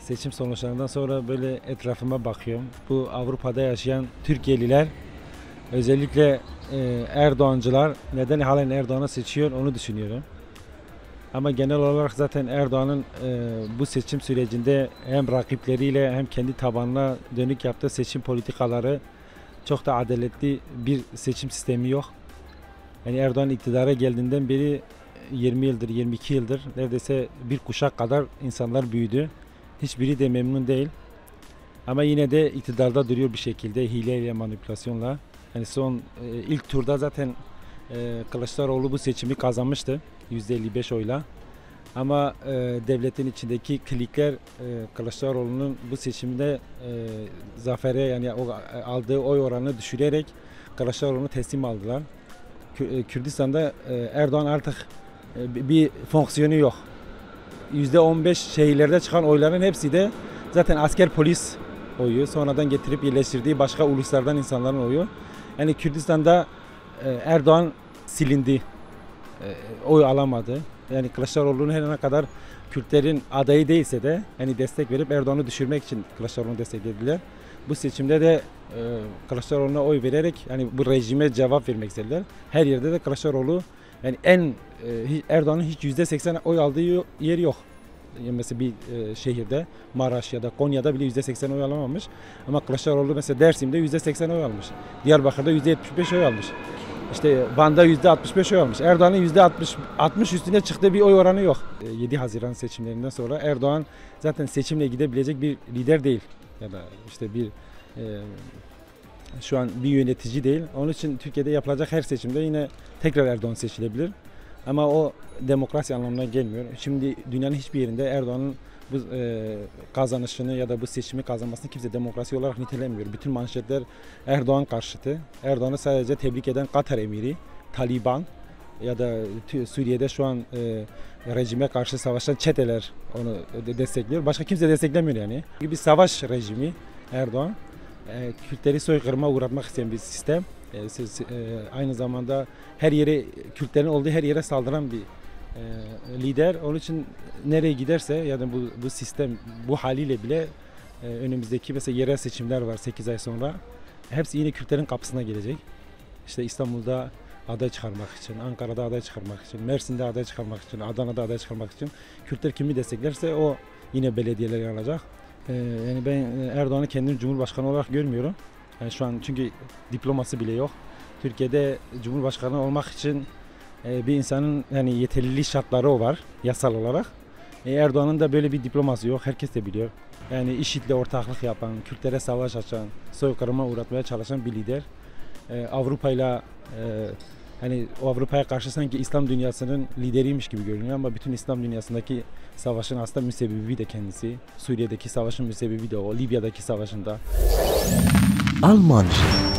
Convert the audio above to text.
seçim sonuçlarından sonra böyle etrafıma bakıyorum. Bu Avrupa'da yaşayan Türkiye'liler, özellikle Erdoğancılar neden halen Erdoğan'ı seçiyor onu düşünüyorum. Ama genel olarak zaten Erdoğan'ın bu seçim sürecinde hem rakipleriyle hem kendi tabanına dönük yaptığı seçim politikaları çok da adaletli bir seçim sistemi yok. Yani Erdoğan iktidara geldiğinden beri 20 yıldır, 22 yıldır neredeyse bir kuşak kadar insanlar büyüdü. Hiçbiri de memnun değil. Ama yine de iktidarda duruyor bir şekilde hileyle, manipülasyonla. Yani son ilk turda zaten Kılıçdaroğlu bu seçimi kazanmıştı %55 oyla. Ama devletin içindeki klikler Kılıçdaroğlu'nun bu seçimde zafere yani aldığı oy oranını düşürerek Kılıçdaroğlu'nu teslim aldılar. Kürdistan'da Erdoğan artık bir fonksiyonu yok. %15 şehirlerde çıkan oyların hepsi de zaten asker polis oyu. Sonradan getirip yerleştirdiği başka uluslardan insanların oyu. Yani Kürdistan'da Erdoğan silindi. Oy alamadı. Yani Kılıçdaroğlu'nun her ne kadar Kürtlerin adayı değilse de hani destek verip Erdoğan'ı düşürmek için Kılıçdaroğlu'nu desteklediler. Bu seçimde de Kılıçdaroğlu'na oy vererek yani bu rejime cevap vermek istediler. Her yerde de Kılıçdaroğlu yani Erdoğan'ın hiç %80 oy aldığı yer yok. Yani mesela bir şehirde Maraş ya da Konya'da bile %80 oy alamamış. Ama Kılıçdaroğlu mesela Dersim'de %80 oy almış. Diyarbakır'da %75 oy almış. İşte Van'da %65 oy almış. Erdoğan'ın %60 üstüne çıktığı bir oy oranı yok. 7 Haziran seçimlerinden sonra Erdoğan zaten seçimle gidebilecek bir lider değil. Ya da işte şu an bir yönetici değil. Onun için Türkiye'de yapılacak her seçimde yine tekrar Erdoğan seçilebilir. Ama o demokrasi anlamına gelmiyor. Şimdi dünyanın hiçbir yerinde Erdoğan'ın bu kazanışını ya da bu seçimi kazanmasını kimse demokrasi olarak nitelemiyor. Bütün manşetler Erdoğan karşıtı. Erdoğan'ı sadece tebrik eden Katar emiri, Taliban ya da Suriye'de şu an rejime karşı savaşan çeteler onu destekliyor. Başka kimse desteklemiyor yani. Bir savaş rejimi Erdoğan. Kürtleri soykırıma uğratmak isteyen bir sistem. Aynı zamanda her yere Kürtlerin olduğu her yere saldıran bir lider. Onun için nereye giderse yani bu sistem bu haliyle bile önümüzdeki mesela yerel seçimler var 8 ay sonra. Hepsi yine Kürtlerin kapısına gelecek. İşte İstanbul'da aday çıkarmak için, Ankara'da aday çıkarmak için, Mersin'de aday çıkarmak için, Adana'da aday çıkarmak için Kürtler kimi desteklerse o yine belediyeler alacak. Yani ben Erdoğan'ı kendim Cumhurbaşkanı olarak görmüyorum. Yani şu an çünkü diploması bile yok. Türkiye'de Cumhurbaşkanı olmak için bir insanın yani yeterliliği şartları o var yasal olarak. Erdoğan'ın da böyle bir diploması yok. Herkes de biliyor. Yani IŞİD'le ortaklık yapan, Kürtlere savaş açan, soykırıma uğratmaya çalışan bir lider. Avrupa'yla hani Avrupa'ya karşı sanki İslam dünyasının lideriymiş gibi görünüyor ama bütün İslam dünyasındaki savaşın aslında müsebbibi de kendisi. Suriye'deki savaşın müsebbibi de o, Libya'daki savaşında. Almanca